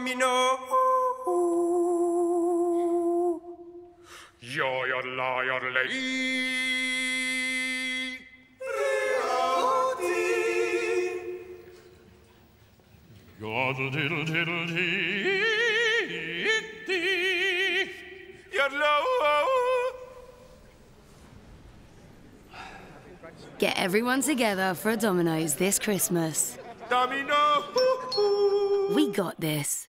Domino-oh-hoo. Yodelay. Yodel diddle diddle dee dee. Yodel-oh. Get everyone together for a Domino's this Christmas. Domino-oh-hoo. We got this.